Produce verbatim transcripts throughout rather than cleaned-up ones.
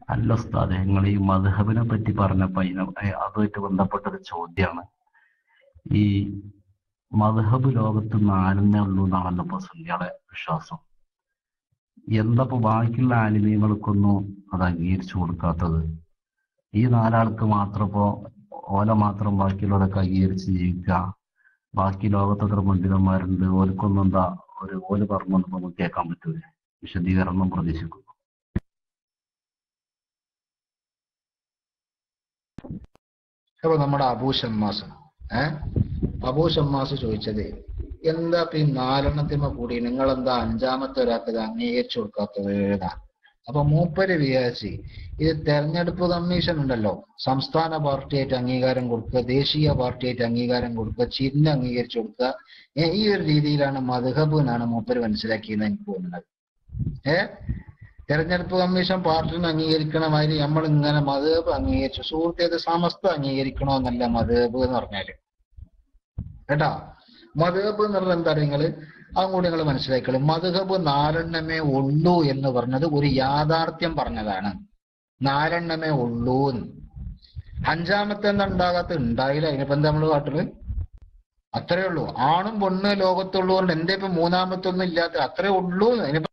അല്ല ഉസ്താദെ, നിങ്ങൾ ഈ മദ്ഹബിനെ പറ്റി പറഞ്ഞപ്പോ അതിന് അതുമായിട്ട് ബന്ധപ്പെട്ടൊരു ചോദ്യമാണ്. ഈ മദ്ഹബ് ലോകത്ത് നാലെണ്ണേ ഉള്ളൂ എന്നാണല്ലോ ഇപ്പൊ സുന്നിയുടെ വിശ്വാസം. എന്തപ്പോ ബാക്കിയുള്ള ആലിമീങ്ങൾക്കൊന്നും അത് അംഗീകരിച്ചു കൊടുക്കാത്തത്? ഈ നാലാൾക്ക് മാത്രം ഇപ്പോ ഓല മാത്രം ബാക്കിയുള്ളവരൊക്കെ അംഗീകരിച്ച് ജീവിക്കുക, ബാക്കി ലോകത്തത്ര പണ്ഡിതന്മാരുണ്ട്, ഓർക്കൊന്നും എന്താ ഒരു ഓല് പറഞ്ഞൊന്നും ഇപ്പൊ നമുക്ക് കേൾക്കാൻ പറ്റൂലേ? വിശദീകരണം പ്രതീക്ഷിക്കുന്നു. അപ്പൊ നമ്മുടെ അബൂ ഷമ്മാസ് ഏഹ് അബൂ ഷമ്മാസ് ചോദിച്ചത് എന്താ ഇപ്പൊ ഈ നാലെണ്ണത്തിമ കൂടി നിങ്ങൾ എന്താ അഞ്ചാമത്തെ ഒരാൾക്ക് ഇത് അംഗീകരിച്ചു കൊടുക്കാത്തത് എന്നാണ്. അപ്പൊ മൂപ്പര് വിചാരിച്ച് ഇത് തെരഞ്ഞെടുപ്പ് കമ്മീഷൻ ഉണ്ടല്ലോ, സംസ്ഥാന പാർട്ടിയായിട്ട് അംഗീകാരം കൊടുക്കുക, ദേശീയ പാർട്ടിയായിട്ട് അംഗീകാരം കൊടുക്കുക, ചിഹ്നം അംഗീകരിച്ചു കൊടുക്കുക, ഈ ഒരു രീതിയിലാണ് മദ്ഹബ് എന്നാണ് മൂപ്പര് മനസ്സിലാക്കിയെന്ന് എനിക്ക് തോന്നുന്നത്. ഏഹ് തെരഞ്ഞെടുപ്പ് കമ്മീഷൻ പാർട്ടിനെ അംഗീകരിക്കണമാതിരി നമ്മൾ ഇങ്ങനെ മദ്ഹബ് അംഗീകരിച്ചു. സുഹൃത്തേത് സമസ്ത അംഗീകരിക്കണോന്നല്ല മദ്ഹബ് എന്ന് പറഞ്ഞാല് കേട്ടാ. മദ്ഹബ് എന്ന് പറഞ്ഞാൽ എന്താ നിങ്ങള് അതും കൂടി നിങ്ങൾ മനസ്സിലാക്കളൂ. മദ്ഹബ് നാലെണ്ണമേ ഉള്ളൂ എന്ന് പറഞ്ഞത് ഒരു യാഥാർത്ഥ്യം പറഞ്ഞതാണ്. നാലെണ്ണമേ ഉള്ളൂ. അഞ്ചാമത്തെ എന്താ ഉണ്ടാകാത്ത ഉണ്ടായില്ല, അതിനിപ്പോ എന്താ നമ്മള് കാട്ടില്? അത്രേ ഉള്ളൂ. ആണും പെണ്ണ് ലോകത്തുള്ളൂ കൊണ്ട് എന്തേ ഇപ്പൊ മൂന്നാമത്തൊന്നും ഇല്ലാത്ത അത്രേ ഉള്ളൂ അതിനിപ്പോ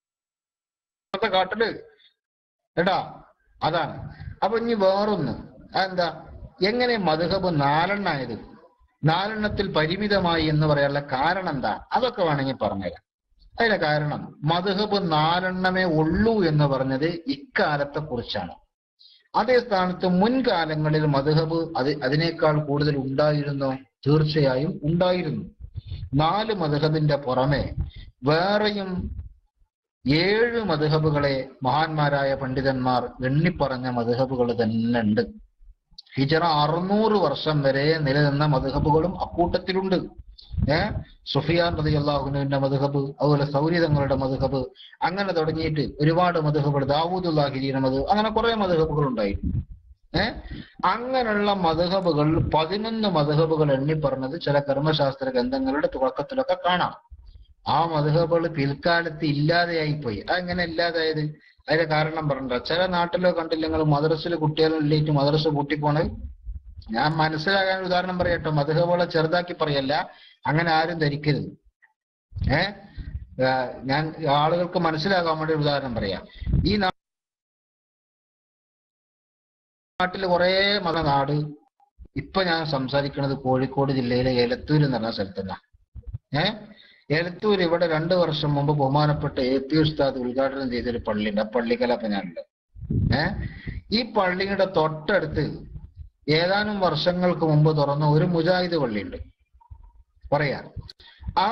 കാട്ടില് കേട്ടാ. അതാണ്. അപ്പൊ ഇനി വേറൊന്ന് എന്താ, എങ്ങനെ മദ്ഹബ് നാലെണ്ണായത്, നാലെണ്ണത്തിൽ പരിമിതമായി എന്ന് പറയാനുള്ള കാരണം എന്താ, അതൊക്കെ വേണമെങ്കിൽ പറഞ്ഞുതരാം. അതിന്റെ കാരണം മദ്ഹബ് നാലെണ്ണമേ ഉള്ളൂ എന്ന് പറഞ്ഞത് ഇക്കാലത്തെ കുറിച്ചാണ്. അതേ സ്ഥാനത്ത് മുൻകാലങ്ങളിൽ മദ്ഹബ് അത് അതിനേക്കാൾ കൂടുതൽ ഉണ്ടായിരുന്നോ? തീർച്ചയായും ഉണ്ടായിരുന്നു. നാല് മദ്ഹബിന്റെ പുറമെ വേറെയും ഏഴ് മദ്ഹബുകളെ മഹാന്മാരായ പണ്ഡിതന്മാർ എണ്ണിപ്പറഞ്ഞ മദ്ഹബുകൾ തന്നെ ഉണ്ട്. ഹിജറ അറുന്നൂറ് വർഷം വരെ നിലനിന്ന മദ്ഹബുകളും അക്കൂട്ടത്തിലുണ്ട്. ഏഹ് സുഫിയാൻ റളിയല്ലാഹു അൻഹുവിന്റെ മദ്ഹബ്, അതുപോലെ സൗരി തങ്ങളുടെ മദ്ഹബ്, അങ്ങനെ തുടങ്ങിയിട്ട് ഒരുപാട് മദ്ഹബുകൾ, ദാവൂദുല്ലാഹിരിയുടെ മദ്ഹബ്, അങ്ങനെ കുറെ മദ്ഹബുകൾ ഉണ്ടായിരുന്നു. ഏഹ് അങ്ങനെയുള്ള മദ്ഹബുകൾ പതിനൊന്ന് മദ്ഹബുകൾ എണ്ണിപ്പറഞ്ഞത് ചില കർമ്മശാസ്ത്ര ഗ്രന്ഥങ്ങളുടെ തുടക്കത്തിലൊക്കെ കാണാം. ആ മദ്ഹബുകൾ പിൽക്കാലത്ത് ഇല്ലാതെയായി പോയി. അതെങ്ങനെ ഇല്ലാതായത്? അതിന്റെ കാരണം പറഞ്ഞ ചില നാട്ടിലോ കണ്ടില്ല നിങ്ങൾ മദ്രസിൽ കുട്ടികളിലേക്ക് മദ്രസ കൂട്ടിപ്പോണത്? ഞാൻ മനസ്സിലാകാൻ ഉദാഹരണം പറയട്ടോ, മദ്ഹബുകളെ ചെറുതാക്കി പറയല്ല, അങ്ങനെ ആരും ധരിക്കരുത്. ഏഹ് ഞാൻ ആളുകൾക്ക് മനസ്സിലാകാൻ വേണ്ടി ഉദാഹരണം പറയാം. ഈ നാട്ടിൽ കുറെ മത നാട്, ഇപ്പൊ ഞാൻ സംസാരിക്കുന്നത് കോഴിക്കോട് ജില്ലയിലെ എലത്തൂർ എന്ന് പറഞ്ഞ സ്ഥലത്തല്ല. ഏഹ് എലത്തൂർ ഇവിടെ രണ്ടു വർഷം മുമ്പ് ബഹുമാനപ്പെട്ട എ പി ഉസ്താദ് ഉദ്ഘാടനം ചെയ്തൊരു പള്ളിയുണ്ട്. ആ പള്ളിക്കലപ്പ ഞാനുണ്ട്. ഏഹ് ഈ പള്ളിയുടെ തൊട്ടടുത്ത് ഏതാനും വർഷങ്ങൾക്ക് മുമ്പ് തുറന്ന ഒരു മുജാഹിദ് പള്ളിയുണ്ട്. പറയാ ആ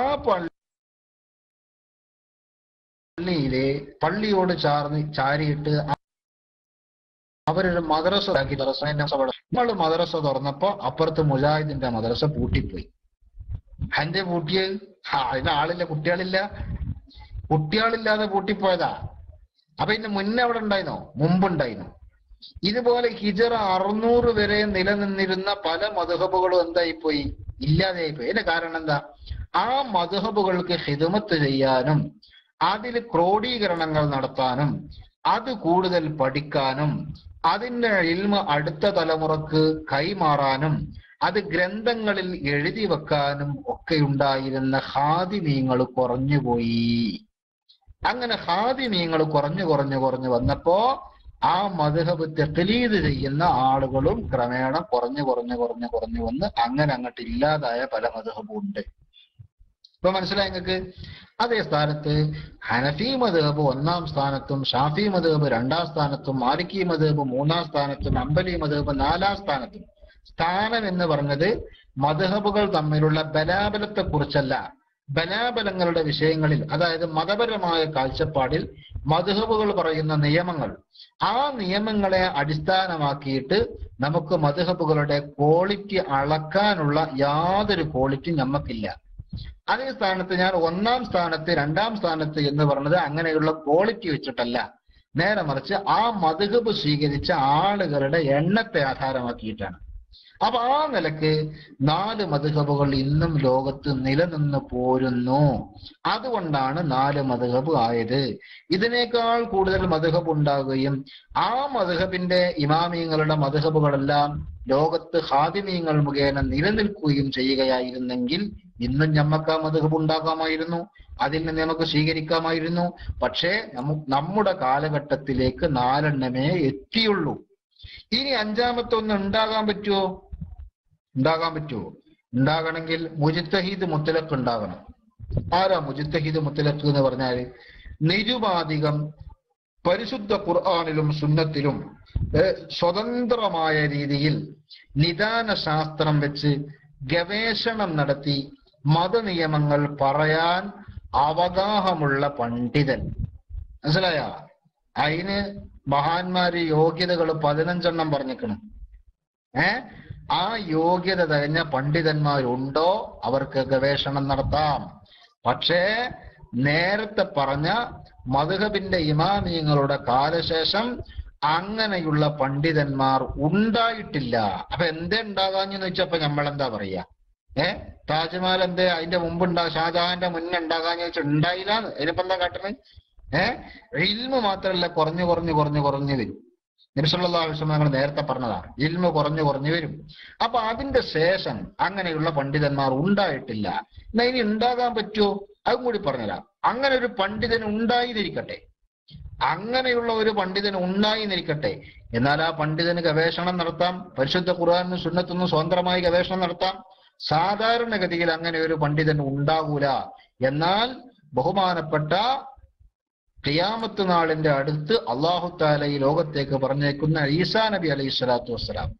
പള്ളിയിലെ പള്ളിയോട് ചാർന്ന് ചാരിയിട്ട് അവരൊരു മദ്രസ ആക്കി. നമ്മൾ മദ്രസ തുറന്നപ്പോ അപ്പുറത്ത് മുജാഹിദിന്റെ മദ്രസ പൂട്ടിപ്പോയി. അതിന്റെ പൂട്ടിയത് അതിന് ആളില്ല, കുട്ടികളില്ല, കുട്ടികളില്ലാതെ പൂട്ടിപ്പോയതാ. അപ്പൊ ഇതിന്റെ മുന്നേ അവിടെ ഉണ്ടായിരുന്നോ? മുമ്പുണ്ടായിരുന്നു. ഇതുപോലെ ഹിജറ അറുന്നൂറ് വരെ നിലനിന്നിരുന്ന പല മദ്ഹബുകളും എന്തായിപ്പോയി? ഇല്ലാതെയായിപ്പോയി. അതിന്റെ കാരണം എന്താ? ആ മദ്ഹബുകൾക്ക് ഖിദ്മത്ത് ചെയ്യാനും അതിൽ ക്രോഡീകരണങ്ങൾ നടത്താനും അത് കൂടുതൽ പഠിക്കാനും അതിന്റെ ഇൽമ അടുത്ത തലമുറക്ക് കൈമാറാനും അത് ഗ്രന്ഥങ്ങളിൽ എഴുതി വെക്കാനും ഒക്കെ ഉണ്ടായിരുന്ന ഖാദിമീങ്ങൾ കുറഞ്ഞുപോയി. അങ്ങനെ ഖാദിമീങ്ങൾ കുറഞ്ഞു കുറഞ്ഞു കുറഞ്ഞു വന്നപ്പോ ആ മദ്ഹബ് തഖ്ലീദ് ചെയ്യുന്ന ആളുകളും ക്രമേണ കുറഞ്ഞു കുറഞ്ഞു കുറഞ്ഞു കുറഞ്ഞു വന്ന് അങ്ങനെ അങ്ങോട്ട് ഇല്ലാതായ പല മദ്ഹബും ഉണ്ട്. ഇപ്പൊ മനസ്സിലായി നിങ്ങൾക്ക്? അതേ സ്ഥാനത്ത് ഹനഫി മദ്ഹബ് ഒന്നാം സ്ഥാനത്തും ഷാഫി മദ്ഹബ് രണ്ടാം സ്ഥാനത്തും മാലിക്കി മദ്ഹബ് മൂന്നാം സ്ഥാനത്തും ഹംബലി മദ്ഹബ് നാലാം സ്ഥാനത്തും. സ്ഥാനം എന്ന് പറഞ്ഞത് മദ്ഹബുകൾ തമ്മിലുള്ള ബലാബലത്തെ കുറിച്ചല്ല, ബലാബലങ്ങളുടെ വിഷയങ്ങളിൽ, അതായത് മതപരമായ കാഴ്ചപ്പാടിൽ മദ്ഹബുകൾ പറയുന്ന നിയമങ്ങൾ, ആ നിയമങ്ങളെ അടിസ്ഥാനമാക്കിയിട്ട് നമുക്ക് മദ്ഹബുകളുടെ ക്വാളിറ്റി അളക്കാനുള്ള യാതൊരു ക്വാളിറ്റി നമുക്കില്ല. അതേ സ്ഥാനത്ത് ഞാൻ ഒന്നാം സ്ഥാനത്ത് രണ്ടാം സ്ഥാനത്ത് എന്ന് പറഞ്ഞത് അങ്ങനെയുള്ള ക്വാളിറ്റി വെച്ചിട്ടല്ല, നേരെ മറിച്ച് ആ മദ്ഹബ് സ്വീകരിച്ച ആളുകളുടെ എണ്ണത്തെ ആധാരമാക്കിയിട്ടാണ്. അപ്പൊ ആ നിലക്ക് നാല് മദ്ഹബുകൾ ഇന്നും ലോകത്ത് നിലനിന്ന് പോരുന്നു. അതുകൊണ്ടാണ് നാല് മദ്ഹബ് ആയത്. ഇതിനേക്കാൾ കൂടുതൽ മദ്ഹബ് ഉണ്ടാകുകയും ആ മദ്ഹബിന്റെ ഇമാമിയങ്ങളുടെ മദ്ഹബുകളെല്ലാം ലോകത്ത് ഖാദിമീങ്ങൾ മുഖേന നിലനിൽക്കുകയും ചെയ്യുകയായിരുന്നെങ്കിൽ ഇന്നും ഞമ്മക്ക് ആ മദ്ഹബ് ഉണ്ടാക്കാമായിരുന്നു, അതിൽ നിന്ന് നമുക്ക് സ്വീകരിക്കാമായിരുന്നു. പക്ഷേ നമു നമ്മുടെ കാലഘട്ടത്തിലേക്ക് നാലെണ്ണമേ എത്തിയുള്ളൂ. ഇനി അഞ്ചാമത്തെ ഒന്ന് ഉണ്ടാകാൻ പറ്റുമോ? ഉണ്ടാകാൻ പറ്റുമോ? ഉണ്ടാകണമെങ്കിൽ മുജ്തഹിദ് മുത്തലഖ് ഉണ്ടാകണം. ആരാ മുജ്തഹിദ് മുത്തലഖ് എന്ന് പറഞ്ഞാൽ? നിരുപാധികം പരിശുദ്ധ ഖുർആനിലും സുന്നത്തിലും സ്വതന്ത്രമായ രീതിയിൽ നിദാന ശാസ്ത്രം വെച്ച് ഗവേഷണം നടത്തി മതനിയമങ്ങൾ പറയാൻ അവഗാഹമുള്ള പണ്ഡിതൻ. മനസ്സിലായ? അതിന് മഹാന്മാര് യോഗ്യതകൾ പതിനഞ്ചെണ്ണം പറഞ്ഞിക്കണം. ഏ ആ യോഗ്യത തികഞ്ഞ പണ്ഡിതന്മാരുണ്ടോ അവർക്ക് ഗവേഷണം നടത്താം. പക്ഷേ നേരത്തെ പറഞ്ഞ മദ്ഹബിന്റെ ഇമാമിയങ്ങളുടെ കാലശേഷം അങ്ങനെയുള്ള പണ്ഡിതന്മാർ ഉണ്ടായിട്ടില്ല. അപ്പൊ എന്തേ ഉണ്ടാകാഞ്ഞെന്ന് വെച്ചപ്പോ നമ്മളെന്താ പറയാ? ഏഹ് താജ്മഹൽ എന്തേ അതിന്റെ മുമ്പ് ഉണ്ടാ ഷാജഹാന്റെ മുന്നേ ഉണ്ടാകാന്ന് വെച്ചാൽ ഉണ്ടായില്ലാന്ന്. അതിനിപ്പോ എന്താ കാട്ടുന്നത്? ഏഹ് ഇൽമ് മാത്രമല്ല കുറഞ്ഞു കുറഞ്ഞു കുറഞ്ഞു കുറഞ്ഞു വരും. നബി സല്ലല്ലാഹു അലൈഹി വസല്ലം ഞങ്ങൾ നേരത്തെ പറഞ്ഞതാ, ഇൽമ് കുറഞ്ഞു കുറഞ്ഞു വരും. അപ്പൊ അതിന്റെ ശേഷം അങ്ങനെയുള്ള പണ്ഡിതന്മാർ ഉണ്ടായിട്ടില്ല. എന്നാ ഇനി ഉണ്ടാകാൻ പറ്റുമോ? അതും കൂടി പറഞ്ഞുതരാം. അങ്ങനെ ഒരു പണ്ഡിതൻ ഉണ്ടായിരിക്കട്ടെ, അങ്ങനെയുള്ള ഒരു പണ്ഡിതൻ ഉണ്ടായിരിക്കട്ടെ എന്നാൽ ആ പണ്ഡിതന് ഗവേഷണം നടത്താം. പരിശുദ്ധ ഖുർആനും സുന്നത്തുനിന്നും സ്വതന്ത്രമായി ഗവേഷണം നടത്താം. സാധാരണഗതിയിൽ അങ്ങനെ ഒരു പണ്ഡിതൻ ഉണ്ടാകൂല. എന്നാൽ ബഹുമാനപ്പെട്ട ഖിയാമത്ത് നാളിന്റെ അടുത്ത് അല്ലാഹു തആല ഈ ലോകത്തേക്ക് പറഞ്ഞേക്കുന്ന ഈസാ നബി അലൈഹി സ്വലാത്തു വസ്സലാം,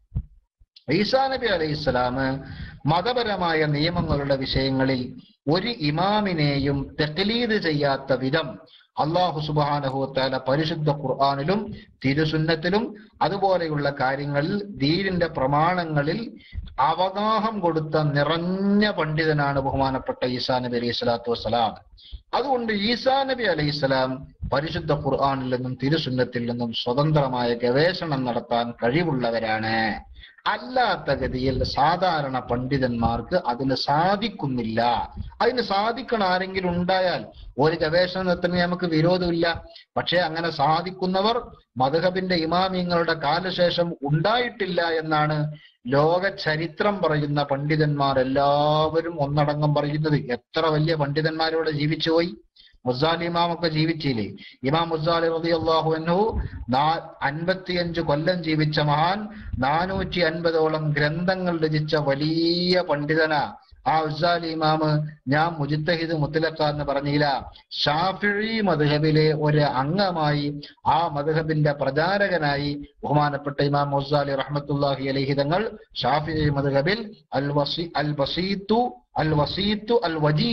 ഈസാ നബി അലൈഹി സ്വലാം മതപരമായ നിയമങ്ങളുടെ വിഷയങ്ങളിൽ ഒരു ഇമാമിനെയും തഖ്ലീദ് ചെയ്യാത്ത വിധം അല്ലാഹു സുബ്ഹാനഹു വ തആല പരിശുദ്ധ ഖുർആനിലും തിരുസുന്നത്തിലും അതുപോലെയുള്ള കാര്യങ്ങളിൽ ദീനിന്റെ പ്രമാണങ്ങളിൽ അവഗാഹം കൊടുത്ത നിറഞ്ഞ പണ്ഡിതനാണ് ബഹുമാനപ്പെട്ട ഈസാ നബി അലൈഹി സ്വലാത്തു വസ്സലാം. അതുകൊണ്ട് ഈസാ നബി അലൈഹി സ്വലാം പരിശുദ്ധ ഖുർആനിൽ നിന്നും തിരുസുന്നത്തിൽ നിന്നും സ്വതന്ത്രമായ ഗവേഷണം നടത്താൻ കഴിവുള്ളവരാണ്. അല്ലാത്ത ഗതിയിൽ സാധാരണ പണ്ഡിതന്മാർക്ക് അതിന് സാധിക്കുന്നില്ല. അതിന് സാധിക്കണ ആരെങ്കിലും ഉണ്ടായാൽ ഒരു ഗവേഷണത്തിന് നമുക്ക് വിരോധമില്ല. പക്ഷെ അങ്ങനെ സാധിക്കുന്നവർ മദ്ഹബിന്റെ ഇമാമിങ്ങളുടെ കാലശേഷം ഉണ്ടായിട്ടില്ല എന്നാണ് ലോക ചരിത്രം പറയുന്ന പണ്ഡിതന്മാർ എല്ലാവരും ഒന്നടങ്കം പറയുന്നത്. എത്ര വലിയ പണ്ഡിതന്മാരോട് ജീവിച്ചുപോയി. മുസാലി ഇമാമൊക്കെ ജീവിച്ചില്ലേ? ഇമാം മുസാലി റളിയല്ലാഹു അൻഹു നാ അൻപത്തിയഞ്ച് കൊല്ലം ജീവിച്ച മഹാൻ, നാനൂറ്റി അൻപതോളം ഗ്രന്ഥങ്ങൾ രചിച്ച വലിയ പണ്ഡിതനാ. ആ ഉസാലി ഇമാമ് ഞാൻ മുജ്തഹിദ് മുത്ലഖ എന്ന് പറഞ്ഞില്ല. ഷാഫിഈ മദ്ഹബിലെ ഒരു അംഗമായി ആ മദ്ഹബിന്റെ പ്രചാരകനായി ബഹുമാനപ്പെട്ട ഇമാം മുസാലി റഹ്മത്തുള്ളാഹി അലൈഹി തങ്ങൾ ഷാഫിഈ മദ്ഹബിൽ അൽ വസി അൽ വസീത്തു അൽ വസീത്തു അൽ വജീ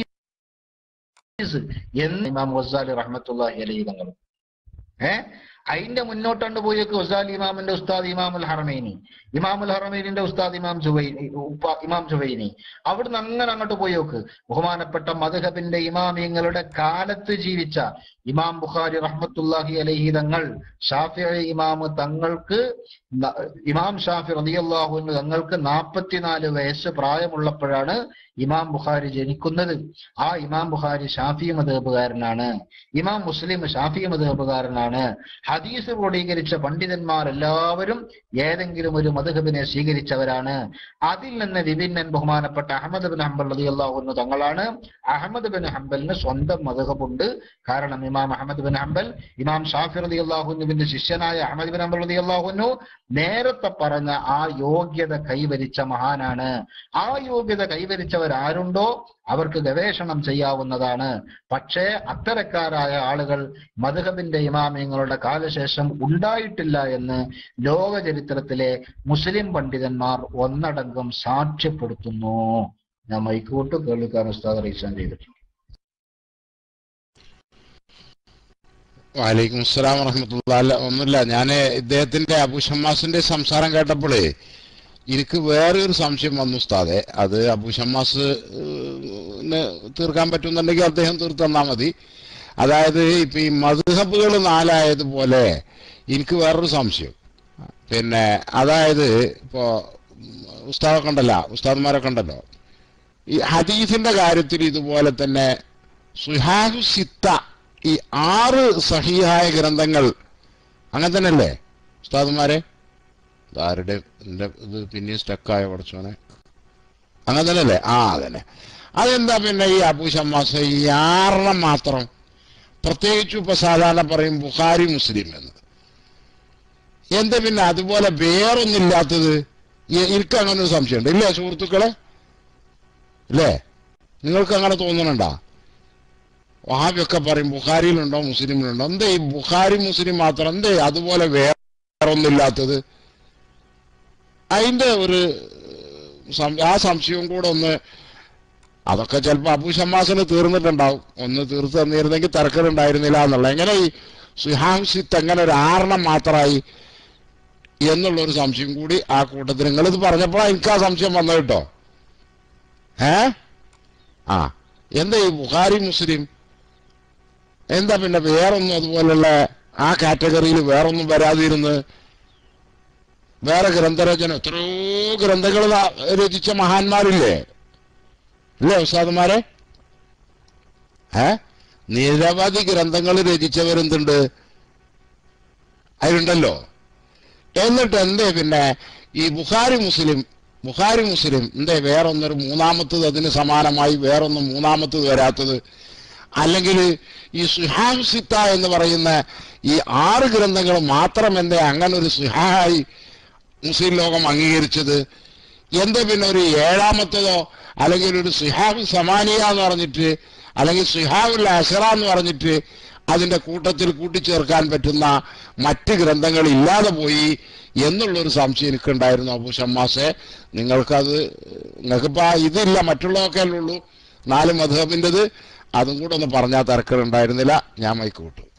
എന്ന് ഇമാം ഗസാലി റഹ്മത്തുള്ളാഹി അലൈഹി തങ്ങൾ ഏഹ് അതിന്റെ മുന്നോട്ടാണ്ട് പോയേക്ക് ഗസാലി ഇമാമിന്റെ ഉസ്താദ് ഇമാമുൽ ഹറമൈനി, ഇമാമുൽ ഹറമൈനിന്റെ ഉസ്താദ് ഇമാം ജുവൈനി ഇമാം ജുവൈനി അവിടുന്ന് അങ്ങനെ അങ്ങോട്ട് പോയോക്ക് ബഹുമാനപ്പെട്ട മദ്ഹബിന്റെ ഇമാമിയങ്ങളുടെ കാലത്ത് ജീവിച്ച ഇമാം ബുഖാരി റഹ്മത്തുള്ളാഹി അലൈഹി തങ്ങൾ, ഷാഫിഈ ഇമാം തങ്ങൾക്ക് ഇമാം ഷാഫി റളിയല്ലാഹു അൻഹു തങ്ങൾക്ക് നാൽപ്പത്തിനാല് വയസ്സ് പ്രായമുള്ളപ്പോഴാണ് ഇമാം ബുഖാരി ജനിക്കുന്നത്. ആ ഇമാം ബുഖാരി ഷാഫി മദ്ഹബുകാരനാണ്. ഇമാം മുസ്ലിം ഷാഫി മദ്ഹബുകാരനാണ്. ഹദീസ് ക്രോഡീകരിച്ച പണ്ഡിതന്മാർ എല്ലാവരും ഏതെങ്കിലും ഒരു മദ്ഹബിനെ സ്വീകരിച്ചവരാണ്. അതിൽ നിന്ന് വിഭിന്നൻ ബഹുമാനപ്പെട്ട അഹ്മദ് ബിൻ ഹംബൽ റളിയല്ലാഹു അൻഹു തങ്ങളാണ്. അഹ്മദ് ബിൻ ഹംബലിന് സ്വന്തം മദ്ഹബുണ്ട്. കാരണം ഇമാം അഹ്മദ് ബിൻ ഹംബൽ ഇമാം ഷാഫി റളിയല്ലാഹു അൻഹുവിന്റെ ശിഷ്യനായ അഹ്മദ് ബിൻ ഹംബൽ റളിയല്ലാഹു അൻഹു നേരത്തെ പറഞ്ഞ ആ യോഗ്യത കൈവരിച്ച മഹാനാണ്. ആ യോഗ്യത കൈവരിച്ചവരാരുണ്ടോ അവർക്ക് ഗവേഷണം ചെയ്യാവുന്നതാണ്. പക്ഷേ അത്തരക്കാരായ ആളുകൾ മദ്ഹബിന്റെ ഇമാമിയങ്ങളുടെ കാലശേഷം ഉണ്ടായിട്ടില്ല എന്ന് ലോക ചരിത്രത്തിലെ മുസ്ലിം പണ്ഡിതന്മാർ ഒന്നടങ്കം സാക്ഷ്യപ്പെടുത്തുന്നു. ഞാൻ മൈക്കൂട്ട് കേൾക്കാൻ ഉസ്താദ് റീസാൻ ചെയ്തിട്ടുണ്ട്. വലൈക്കും അസ്സലാം വറഹ്മത്തുള്ളാഹി. അല്ല ഒന്നുമില്ല, ഞാൻ ഇദ്ദേഹത്തിന്റെ അബൂ ഷമ്മാസിന്റെ സംസാരം കേട്ടപ്പോഴേ എനിക്ക് വേറെ ഒരു സംശയം വന്നു ഉസ്താദെ. അത് അബൂ ഷമ്മാസ് തീർക്കാൻ പറ്റുന്നുണ്ടെങ്കിൽ അദ്ദേഹം തീർത്ത് തന്നാൽ മതി. അതായത് ഇപ്പൊ ഈ മദ്ഹബുകൾ നാലായതുപോലെ എനിക്ക് വേറൊരു സംശയം. പിന്നെ അതായത് ഇപ്പോ ഉസ്താദൊക്കെ ഉണ്ടല്ലോ, ഉസ്താദ്മാരൊക്കെ ഉണ്ടല്ലോ, ഈ ഹദീസിന്റെ കാര്യത്തിൽ ഇതുപോലെ തന്നെ സുഹാഹു സിത്ത, ഈ ആറ് സഹീഹായ ഗ്രന്ഥങ്ങൾ അങ്ങനെ തന്നെയല്ലേ ഉസ്താദ്മാരെ? ആരുടെ എൻ്റെ ഇത് പിന്നെയും സ്റ്റക്കായ പഠിച്ചോനെ, അങ്ങനെ തന്നെയല്ലേ? ആ അതന്നെ. അതെന്താ പിന്നെ ഈ അബൂ ഷമ്മാസ് ഈ ആറെണ്ണം മാത്രം, പ്രത്യേകിച്ചും ഇപ്പൊ സാധാരണ പറയും ബുഖാരി മുസ്ലിം എന്ന്, എന്താ പിന്നെ അതുപോലെ വേറൊന്നില്ലാത്തത്? എനിക്ക് അങ്ങനെ ഒരു സംശയമുണ്ട്, ഇല്ലേ സുഹൃത്തുക്കളെ? ഇല്ലേ, നിങ്ങൾക്ക് അങ്ങനെ തോന്നുന്നുണ്ടോ? വഹാബിയൊക്കെ പറയും ബുഖാരിയിലുണ്ടോ മുസ്ലിമിലുണ്ടോ, എന്തേ ഈ ബുഖാരി മുസ്ലിം മാത്രം, എന്തേ അതുപോലെ വേറൊന്നില്ലാത്തത്? അതിന്റെ ഒരു ആ സംശയവും കൂടെ ഒന്ന്, അതൊക്കെ ചിലപ്പോൾ അബൂ ഷമ്മാസിന് തീർന്നിട്ടുണ്ടാവും, ഒന്ന് തീർത്ത് തന്നിരുന്നെങ്കിൽ തിരക്കലുണ്ടായിരുന്നില്ല എന്നുള്ള. എങ്ങനെ ഈ സുഹാഹു സിത്ത് എങ്ങനെ ഒരു ആറെണ്ണം മാത്രമായി എന്നുള്ളൊരു സംശയം കൂടി ആ കൂട്ടത്തിൽ നിങ്ങളിത് പറഞ്ഞപ്പോഴാണ് എനിക്ക് ആ സംശയം വന്നത് കേട്ടോ. ഏ ആ എന്താ ഈ ബുഖാരി മുസ്ലിം, എന്താ പിന്നെ വേറൊന്നും അതുപോലുള്ള ആ കാറ്റഗറിയിൽ വേറൊന്നും വരാതിരുന്ന്? വേറെ ഗ്രന്ഥരചന എത്രയോ ഗ്രന്ഥങ്ങൾ രചിച്ച മഹാന്മാരില്ലേ, ഇല്ലേ ഉസ്താദുമാരെ? ഏ നിരവധി ഗ്രന്ഥങ്ങൾ രചിച്ചവരെന്തുണ്ട് അതിലുണ്ടല്ലോ. എന്നിട്ട് എന്തേ പിന്നെ ഈ ബുഖാരി മുസ്ലിം ബുഖാരി മുസ്ലിം എന്തേ വേറൊന്നൊരു മൂന്നാമത്തത് അതിന് സമാനമായി വേറൊന്നും മൂന്നാമത്തത് വരാത്തത്? അല്ലെങ്കിൽ ഈ സുഹാഹു സിത്ത എന്ന് പറയുന്ന ഈ ആറ് ഗ്രന്ഥങ്ങൾ മാത്രം എന്തേ അങ്ങനെ ഒരു സുഹായി മുസ്ലിം ലോകം അംഗീകരിച്ചത്? എന്താ പിന്നെ ഒരു ഏഴാമത്തതോ അല്ലെങ്കിൽ ഒരു സുഹാബ് സമാനിയ എന്ന് പറഞ്ഞിട്ട് അല്ലെങ്കിൽ സുഹാബുൽ അഷറ എന്ന് പറഞ്ഞിട്ട് അതിന്റെ കൂട്ടത്തിൽ കൂട്ടിച്ചേർക്കാൻ പറ്റുന്ന മറ്റ് ഗ്രന്ഥങ്ങൾ ഇല്ലാതെ പോയി എന്നുള്ളൊരു സംശയം എനിക്കുണ്ടായിരുന്നു അബൂ ഷമ്മാസെ. നിങ്ങൾക്കത് നിങ്ങൾക്കിപ്പോ ഇതില്ല, മറ്റുള്ളതൊക്കെ അല്ലേ ഉള്ളൂ നാല് മദ്ഹബിൻ്റെത്, അതും കൂടെ ഒന്ന് പറഞ്ഞാൽ തിരക്കുണ്ടായിരുന്നില്ല. ഞാൻ മൈക്ക് വിട്ടു.